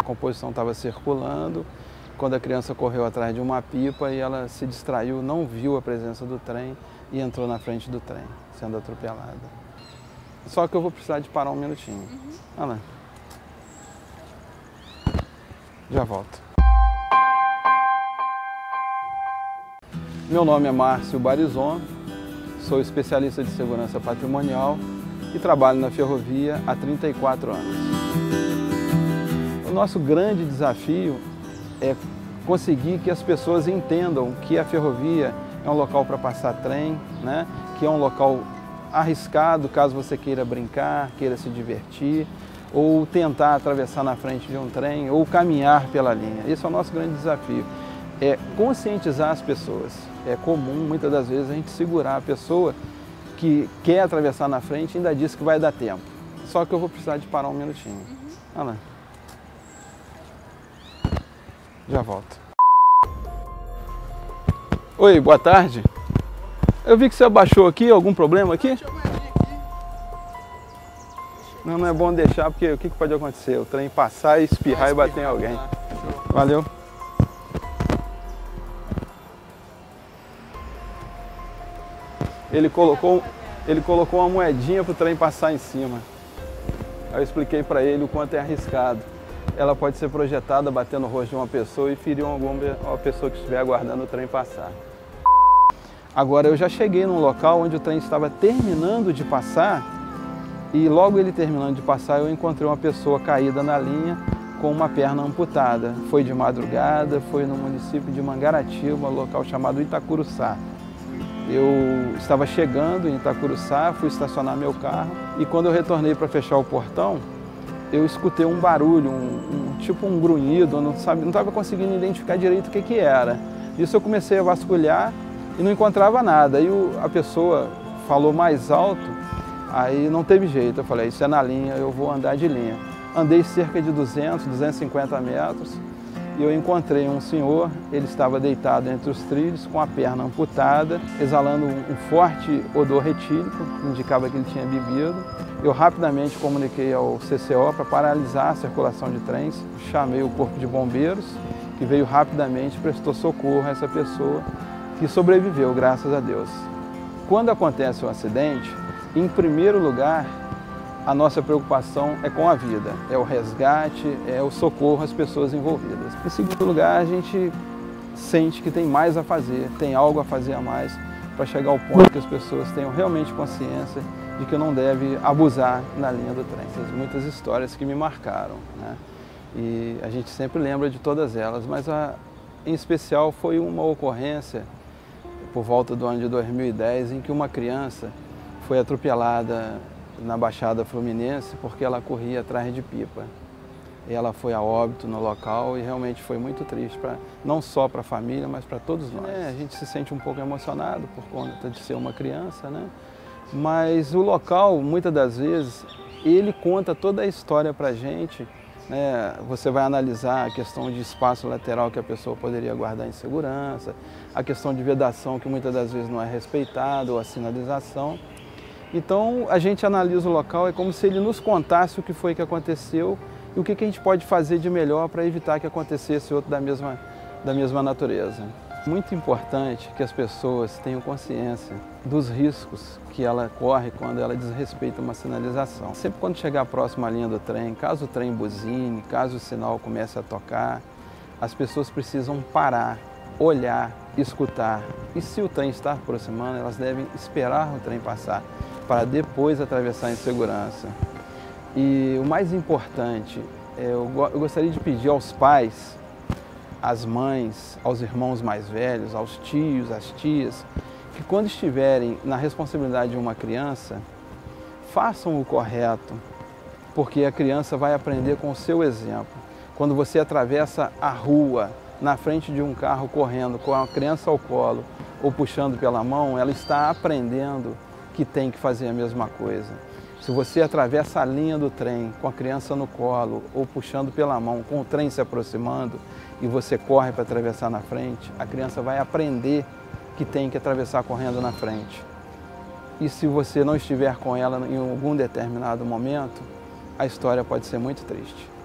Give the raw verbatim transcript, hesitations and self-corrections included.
A composição estava circulando, quando a criança correu atrás de uma pipa e ela se distraiu, não viu a presença do trem e entrou na frente do trem, sendo atropelada. Só que eu vou precisar de parar um minutinho. Uhum. Olha lá. Já volto. Meu nome é Márcio Barizon, sou especialista de segurança patrimonial e trabalho na ferrovia há trinta e quatro anos. O nosso grande desafio é conseguir que as pessoas entendam que a ferrovia é um local para passar trem, né? Que é um local arriscado caso você queira brincar, queira se divertir, ou tentar atravessar na frente de um trem, ou caminhar pela linha. Esse é o nosso grande desafio, é conscientizar as pessoas. É comum, muitas das vezes, a gente segurar a pessoa que quer atravessar na frente e ainda diz que vai dar tempo. Só que eu vou precisar de parar um minutinho. Uhum. Olha lá. Já volto. Oi, boa tarde. Eu vi que você abaixou aqui, algum problema aqui? Não, não é bom deixar, porque o que pode acontecer? O trem passar e espirrar e bater em alguém. Valeu. Ele colocou, ele colocou uma moedinha para o trem passar em cima. Aí eu expliquei para ele o quanto é arriscado. Ela pode ser projetada, bater no rosto de uma pessoa e ferir alguma uma pessoa que estiver aguardando o trem passar. Agora, eu já cheguei num local onde o trem estava terminando de passar e logo ele terminando de passar eu encontrei uma pessoa caída na linha com uma perna amputada. Foi de madrugada, foi no município de Mangaratiba, um local chamado Itacuruçá. Eu estava chegando em Itacuruçá, fui estacionar meu carro e quando eu retornei para fechar o portão, eu escutei um barulho, um, um, tipo um grunhido, eu não sabe, não estava conseguindo identificar direito o que, que era. Isso eu comecei a vasculhar e não encontrava nada. Aí o, a pessoa falou mais alto, aí não teve jeito. Eu falei, isso é na linha, eu vou andar de linha. Andei cerca de duzentos, duzentos e cinquenta metros e eu encontrei um senhor, ele estava deitado entre os trilhos, com a perna amputada, exalando um forte odor retílico, que indicava que ele tinha bebido. Eu rapidamente comuniquei ao C C O para paralisar a circulação de trens, chamei o corpo de bombeiros, que veio rapidamente e prestou socorro a essa pessoa, que sobreviveu, graças a Deus. Quando acontece um acidente, em primeiro lugar, a nossa preocupação é com a vida, é o resgate, é o socorro às pessoas envolvidas. Em segundo lugar, a gente sente que tem mais a fazer, tem algo a fazer a mais para chegar ao ponto que as pessoas tenham realmente consciência de que não deve abusar na linha do trem. Tem muitas histórias que me marcaram, né? E a gente sempre lembra de todas elas, mas a, em especial foi uma ocorrência por volta do ano de dois mil e dez em que uma criança foi atropelada na Baixada Fluminense porque ela corria atrás de pipa. E ela foi a óbito no local e realmente foi muito triste, pra, não só para a família, mas para todos nós. É, a gente se sente um pouco emocionado por conta de ser uma criança, né? Mas o local, muitas das vezes, ele conta toda a história para a gente, né? Você vai analisar a questão de espaço lateral que a pessoa poderia guardar em segurança, a questão de vedação que muitas das vezes não é respeitada, ou a sinalização. Então, a gente analisa o local, é como se ele nos contasse o que foi que aconteceu e o que, que a gente pode fazer de melhor para evitar que acontecesse outro da mesma, da mesma natureza. Muito importante que as pessoas tenham consciência dos riscos que ela corre quando ela desrespeita uma sinalização. Sempre quando chegar próximo à linha do trem, caso o trem buzine, caso o sinal comece a tocar, as pessoas precisam parar, olhar, escutar. E se o trem está aproximando, elas devem esperar o trem passar, para depois atravessar em segurança. E o mais importante, eu gostaria de pedir aos pais, às mães, aos irmãos mais velhos, aos tios, às tias, que quando estiverem na responsabilidade de uma criança, façam o correto, porque a criança vai aprender com o seu exemplo. Quando você atravessa a rua, na frente de um carro correndo com a criança ao colo ou puxando pela mão, ela está aprendendo que tem que fazer a mesma coisa. Se você atravessa a linha do trem com a criança no colo ou puxando pela mão, com o trem se aproximando e você corre para atravessar na frente, a criança vai aprender que tem que atravessar correndo na frente. E se você não estiver com ela em algum determinado momento, a história pode ser muito triste.